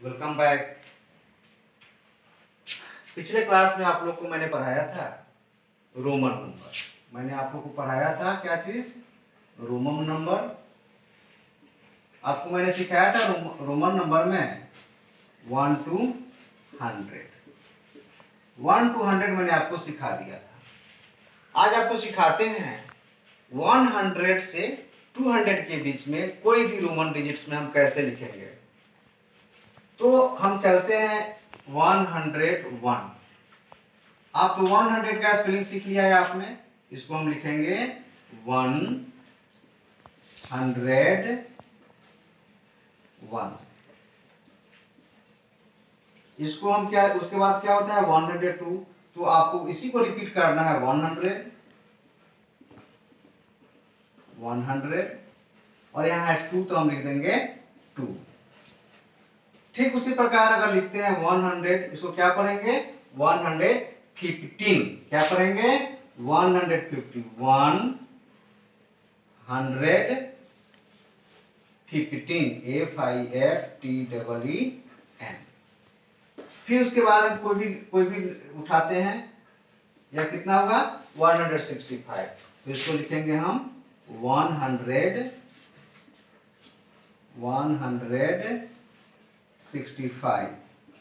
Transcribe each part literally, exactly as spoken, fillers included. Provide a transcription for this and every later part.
Welcome back. पिछले class में आप लोग को मैंने पढ़ाया था रोमन नंबर। मैंने आप लोग को पढ़ाया था क्या चीज? Roman number. आपको मैंने सिखाया था रोम, रोमन नंबर में one two hundred. One two hundred मैंने आपको सिखा दिया था। आज आपको सिखाते हैं वन हंड्रेड से टू हंड्रेड के बीच में कोई भी रोमन डिजिट्स में हम कैसे लिखेंगे। तो हम चलते हैं वन हंड्रेड वन। आप तो वन हंड्रेड का स्पेलिंग सीख लिया है आपने। इसको हम लिखेंगे वन हंड्रेड वन। इसको हम क्या, उसके बाद क्या होता है वन हंड्रेड टू। तो आपको इसी को रिपीट करना है वन हंड्रेड वन हंड्रेड और यहाँ है टू तो हम लिख देंगे टू। ठीक उसी प्रकार अगर लिखते हैं वन हंड्रेड, इसको क्या पढ़ेंगे वन हंड्रेड फिफ्टीन। क्या पढ़ेंगे one hundred fifty. One hundred fifteen, F I F T double E N. फिर उसके बाद हम कोई भी कोई भी उठाते हैं, या कितना होगा वन हंड्रेड सिक्सटी फाइव। तो इसको लिखेंगे हम one hundred one hundred sixty five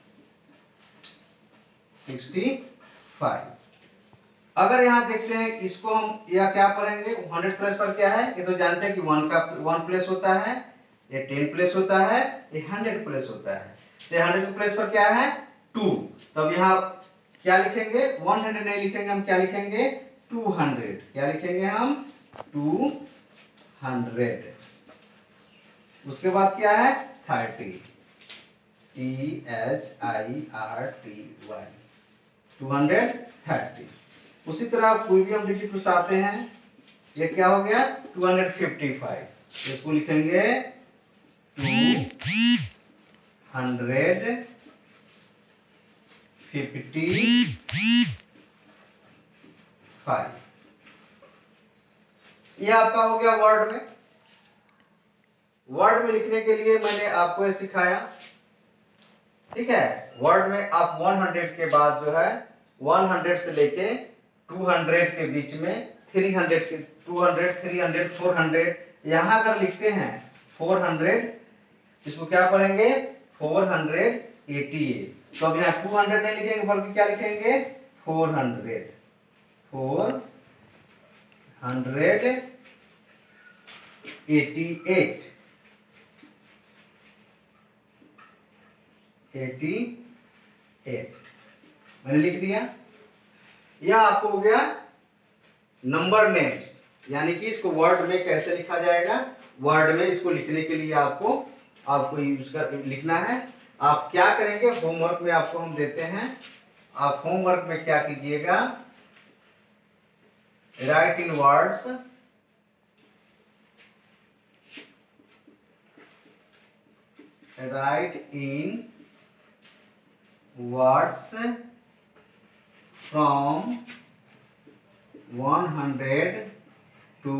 sixty five. अगर यहाँ देखते हैं इसको हम या क्या पढ़ेंगे हंड्रेड प्लेस पर क्या है, ये तो जानते हैं कि वन का वन प्लेस होता है, ये टेन प्लेस होता है, ये हंड्रेड प्लेस होता है। ये हंड्रेड प्लेस पर क्या है टू। तो अब यहाँ क्या लिखेंगे वन हंड्रेड नहीं लिखेंगे, हम क्या लिखेंगे टू हंड्रेड। क्या लिखेंगे हम टू हंड्रेड। उसके बाद क्या है thirty, T H I R T Y, two hundred thirty. उसी तरह कोई भी हम डिजिट उठाते हैं, ये क्या हो गया टू हंड्रेड फिफ्टी फाइव। इसको लिखेंगे टू हंड्रेड फिफ्टी फाइव। ये आपका हो गया वर्ड में। वर्ड में लिखने के लिए मैंने आपको ये सिखाया, ठीक है। वर्ड में आप हंड्रेड के बाद जो है हंड्रेड से लेके टू हंड्रेड के बीच में थ्री हंड्रेड के two hundred three hundred four hundred यहां अगर लिखते हैं फोर हंड्रेड, इसको क्या पढ़ेंगे फोर हंड्रेड एटी एट। तो अब यहाँ टू हंड्रेड नहीं लिखेंगे बल्कि क्या लिखेंगे four hundred four hundred eighty eight eighty eight मैंने लिख दिया। यह आपको हो गया नंबर नेम्स, यानी कि इसको वर्ड में कैसे लिखा जाएगा। वर्ड में इसको लिखने के लिए आपको आपको यूज कर लिखना है। आप क्या करेंगे होमवर्क में आपको हम देते हैं। आप होमवर्क में क्या कीजिएगा write in words write in words from one hundred to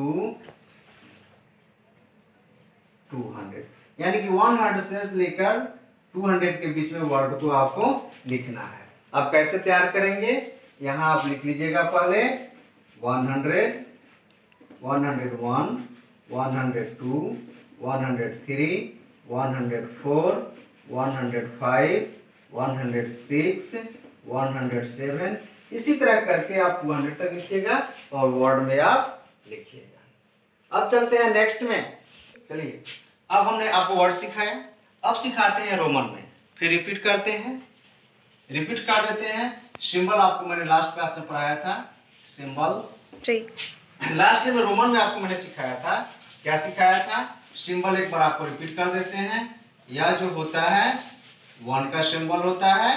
two hundred, यानी कि हंड्रेड से लेकर टू हंड्रेड के बीच में वर्ड को आपको लिखना है। अब कैसे तैयार करेंगे, यहां आप लिख लीजिएगा पहले hundred one hundred one one hundred two one hundred three one hundred four one hundred five one hundred six one hundred seven. इसी तरह करके आप टू हंड्रेड तक लिखिएगा और वर्ड में आप लिखिएगा। अब चलते हैं नेक्स्ट में। चलिए अब हमने आपको वर्ड सिखाया, अब सिखाते हैं रोमन में। फिर रिपीट करते हैं, रिपीट कर देते हैं। सिंबल आपको मैंने लास्ट क्लास में पढ़ाया था, सिंबल्स। लास्ट में रोमन में आपको मैंने सिखाया था, क्या सिखाया था सिंबल एक बार आपको रिपीट कर देते हैं। यह जो होता है वन का सिंबल होता है,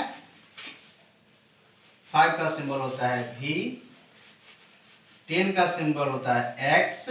फाइव का सिंबल होता है भी, टेन का सिंबल होता है एक्स,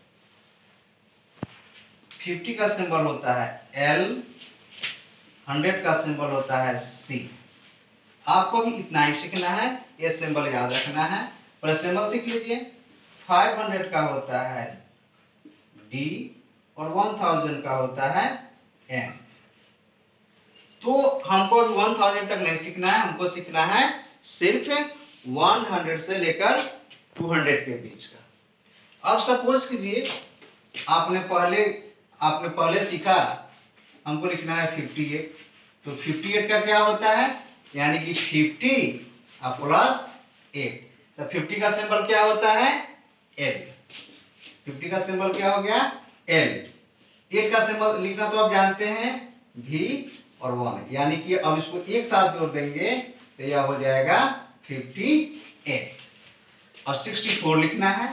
फिफ्टी का सिंबल होता है एल, हंड्रेड का सिंबल होता है सी। आपको भी इतना ही सीखना है, ये सिंबल याद रखना है। पर सिंबल सीख लीजिए। फाइव हंड्रेड का होता है डी और वन थाउजेंड का होता है एम। तो हमको अभी वन थाउजेंड तक नहीं सीखना है, हमको सीखना है सिर्फ वन हंड्रेड से लेकर टू हंड्रेड के बीच का। अब सपोज कीजिए आपने पहले आपने पहले सीखा, हमको लिखना है फिफ्टी एट, तो फिफ्टी एट का क्या होता है, यानी कि फिफ्टी प्लस एट, तो फिफ्टी का सिंबल क्या होता है, एल। फिफ्टी का सिंबल क्या हो गया, एल। एट का सिंबल लिखना तो आप जानते हैं, भी और वन, यानी कि अब इसको एक साथ जोड़ देंगे तो यह हो जाएगा फिफ्टी एट। और सिक्सटी फोर लिखना है,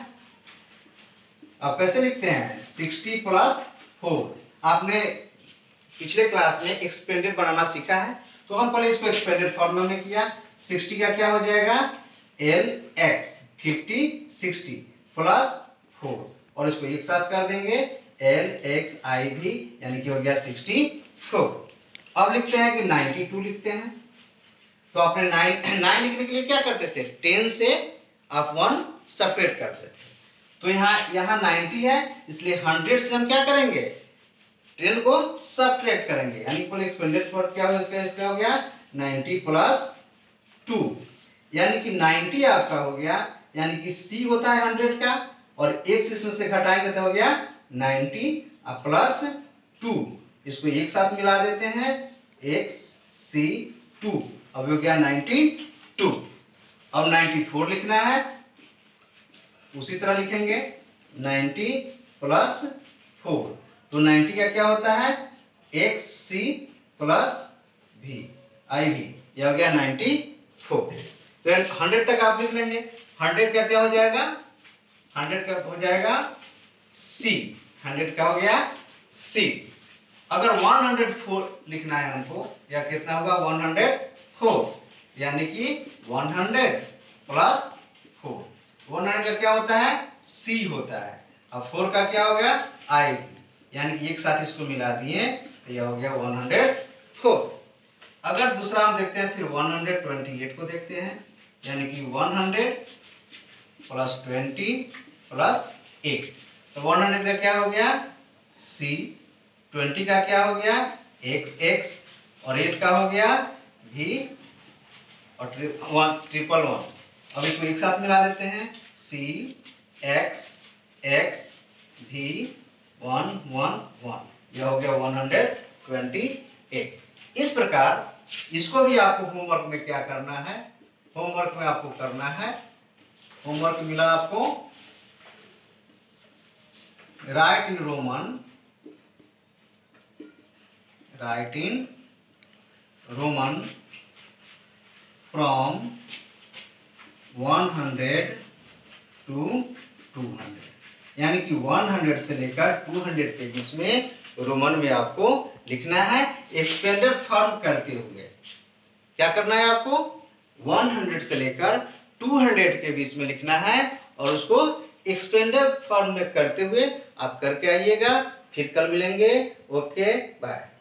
अब कैसे लिखते हैं, सिक्सटी प्लस फोर। आपने पिछले क्लास में एक्सपेंडेड बनाना सीखा है, तो हम पहले इसको एक्सपेंडेड फॉर्म में किया। सिक्सटी का क्या हो जाएगा, L X, fifty sixty plus four, और इसको एक साथ कर देंगे एल एक्स आई भी, यानी कि हो गया सिक्सटी फोर। अब लिखते हैं कि नाइन्टी टू लिखते हैं, तो आपने नाइन नाइन लिखने के लिए क्या करते थे, टेन से आप वन सेपरेट करते थे, तो यहाँ यहाँ नाइन्टी है, इसलिए हंड्रेड से हम क्या करेंगे, टेन को सब्ट्रैक्ट करेंगे, यानी फुल एक्सपेंडेड फॉर क्या हो इसका इसका हो गया नाइन्टी प्लस टू, यानी कि नाइन्टी आपका हो गया, यानी कि सी होता है हंड्रेड का, और एक से इसमें से घटाएंगे तो हो गया नाइन्टी प्लस टू, इसको एक साथ मिला देते हैं, एक्स सी टू, अब हो गया नाइन्टी टू। अब नाइन्टी फोर लिखना है, उसी तरह लिखेंगे नाइन्टी प्लस फोर, तो नाइन्टी का क्या होता है, एक्स सी प्लस भी आई भी, यह हो गया नाइन्टी फोर। तो हंड्रेड तक आप लिख लेंगे, हंड्रेड का क्या हो जाएगा, हंड्रेड का हो जाएगा सी, हंड्रेड का हो गया सी। अगर वन हंड्रेड फोर लिखना है हमको, या कितना होगा वन हंड्रेड फोर, यानी कि one hundred plus four, one hundred का क्या होता है, सी होता है, अब फोर का क्या हो गया आई, यानी कि एक साथ इसको मिला दिए तो यह हो गया वन हंड्रेड फोर। अगर दूसरा हम देखते हैं फिर वन हंड्रेड ट्वेंटी एट को देखते हैं, यानी कि one hundred plus twenty plus eight, तो वन हंड्रेड का क्या हो गया सी, ट्वेंटी का क्या हो गया एक्स एक्स, और एट का हो गया भी, और वन ट्रिपल वन, अब इसको एक साथ मिला देते हैं, सी एक्स एक्स भी वन वन वन, यह हो गया वन हंड्रेड ट्वेंटी एट। इस प्रकार इसको भी आपको होमवर्क में क्या करना है, होमवर्क में आपको करना है, होमवर्क मिला आपको, write in roman, write in roman from one hundred to two hundred, यानी कि वन हंड्रेड से लेकर टू हंड्रेड के बीच में रोमन में आपको लिखना है, एक्सपेंडेड फॉर्म करते हुए। क्या करना है आपको, वन हंड्रेड से लेकर टू हंड्रेड के बीच में लिखना है, और उसको एक्सपेंडेड फॉर्म में करते हुए आप करके आइएगा। फिर कल मिलेंगे, ओके बाय।